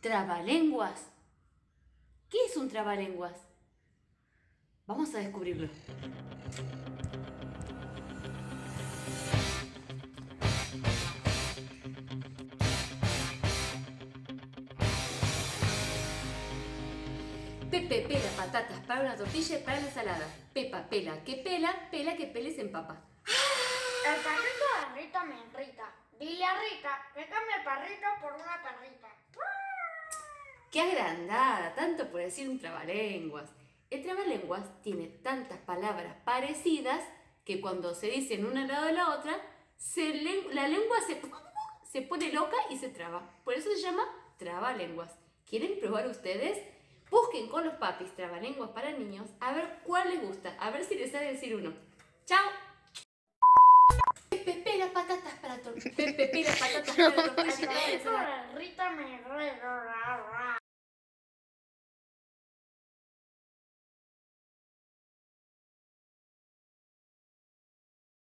¿Trabalenguas? ¿Qué es un trabalenguas? Vamos a descubrirlo. Pepe pela patatas para una tortilla y para la ensalada. Pepa pela que pele y se empapa. El perrito de Rita me irrita. Dile a Rita que cambie el perrito por una perrita. ¡Qué agrandada! Tanto por decir un trabalenguas. El trabalenguas tiene tantas palabras parecidas que cuando se dicen una al lado de la otra, la lengua se pone loca y se traba. Por eso se llama trabalenguas. ¿Quieren probar ustedes? Busquen con los papis trabalenguas para niños a ver cuál les gusta, a ver si les sabe decir uno. ¡Chao! Pepe pela patatas para tortilla. Pepe pela patatas para tortilla. El perrito de Rita me irrita.